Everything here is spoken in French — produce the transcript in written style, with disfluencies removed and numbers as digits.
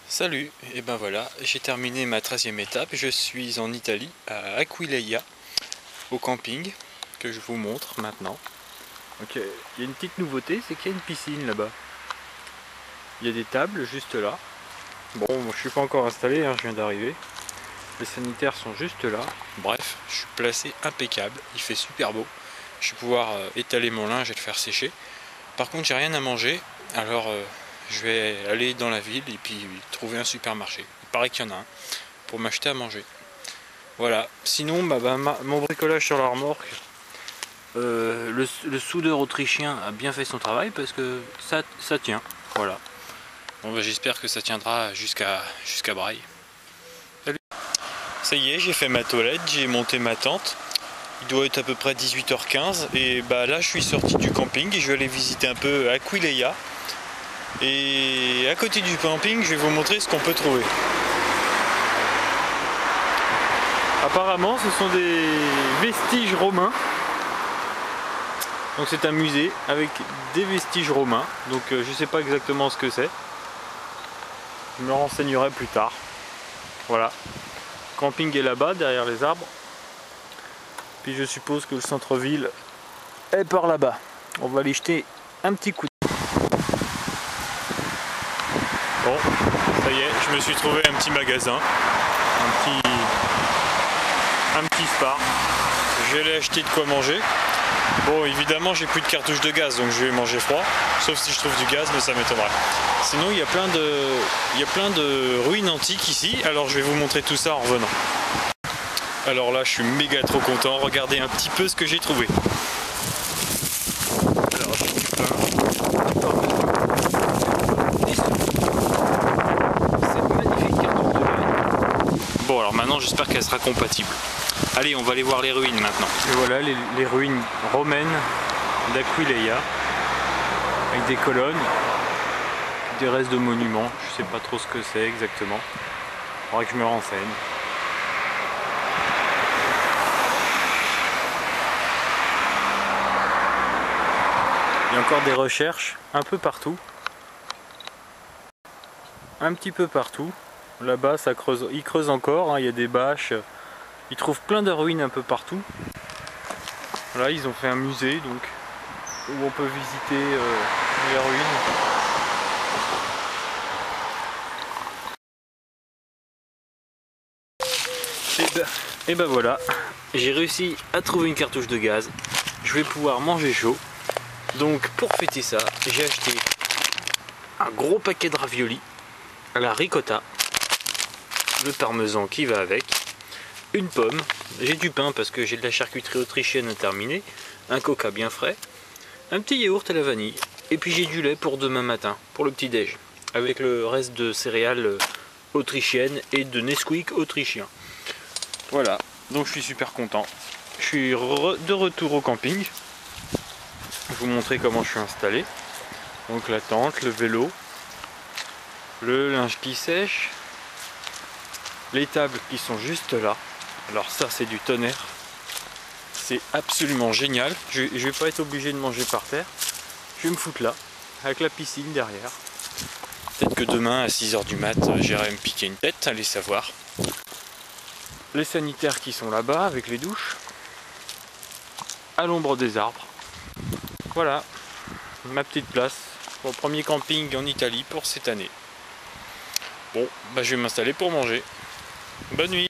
Salut, et ben voilà, j'ai terminé ma 13e étape, je suis en Italie, à Aquileia, au camping, que je vous montre maintenant. Donc il y a une petite nouveauté, c'est qu'il y a une piscine là-bas. Il y a des tables juste là. Bon, je suis pas encore installé, je viens d'arriver. Les sanitaires sont juste là. Bref, je suis placé impeccable, il fait super beau. Je vais pouvoir étaler mon linge et le faire sécher. Par contre, j'ai rien à manger, alors je vais aller dans la ville et puis trouver un supermarché. Il paraît qu'il y en a un pour m'acheter à manger. Voilà. Sinon, mon bricolage sur la remorque, le soudeur autrichien a bien fait son travail parce que ça tient. Voilà. Bon, j'espère que ça tiendra jusqu'à Braille. Salut. Ça y est, j'ai fait ma toilette, j'ai monté ma tente. Il doit être à peu près 18h15 et là je suis sorti du camping et je vais aller visiter un peu Aquileia. Et à côté du camping, je vais vous montrer ce qu'on peut trouver. Apparemment, ce sont des vestiges romains. Donc c'est un musée avec des vestiges romains. Donc je sais pas exactement ce que c'est. Je me renseignerai plus tard. Voilà. Le camping est là-bas, derrière les arbres. Puis je suppose que le centre-ville est par là-bas. On va aller jeter un petit coup d'œil. Bon, ça y est, je me suis trouvé un petit magasin, un petit Spar. Je vais aller acheter de quoi manger. Bon, évidemment, j'ai plus de cartouches de gaz, donc je vais manger froid. Sauf si je trouve du gaz, mais ça m'étonnerait. Sinon, il y a plein de ruines antiques ici. Alors, je vais vous montrer tout ça en revenant. Alors là, je suis méga trop content. Regardez un petit peu ce que j'ai trouvé. Alors, je suis plein. Cette magnifique cartouche de ruines. Bon, alors maintenant, j'espère qu'elle sera compatible. Allez, on va aller voir les ruines maintenant. Et voilà les ruines romaines d'Aquileia, avec des colonnes, des restes de monuments. Je sais pas trop ce que c'est exactement. Il faudrait que je me renseigne. Il y a encore des recherches un peu partout. Un petit peu partout. Là-bas, ça creuse, ils creusent encore, il y a des bâches. Ils trouvent plein de ruines un peu partout. Là, ils ont fait un musée donc où on peut visiter les ruines. Et ben voilà, j'ai réussi à trouver une cartouche de gaz. Je vais pouvoir manger chaud. Donc pour fêter ça, j'ai acheté un gros paquet de raviolis à la ricotta, le parmesan qui va avec, une pomme, j'ai du pain parce que j'ai de la charcuterie autrichienne à terminer, un coca bien frais, un petit yaourt à la vanille, et puis j'ai du lait pour demain matin, pour le petit déj, avec le reste de céréales autrichiennes et de Nesquik autrichien. Voilà, donc je suis super content. Je suis de retour au camping. Je vais vous montrer comment je suis installé. Donc la tente, le vélo, le linge qui sèche, les tables qui sont juste là. Alors ça c'est du tonnerre. C'est absolument génial. Je vais pas être obligé de manger par terre. Je vais me foutre là, avec la piscine derrière. Peut-être que demain à 6h du mat, j'irai me piquer une tête, allez savoir. Les sanitaires qui sont là-bas avec les douches. À l'ombre des arbres. Voilà, ma petite place, mon premier camping en Italie pour cette année. Bon, je vais m'installer pour manger. Bonne nuit.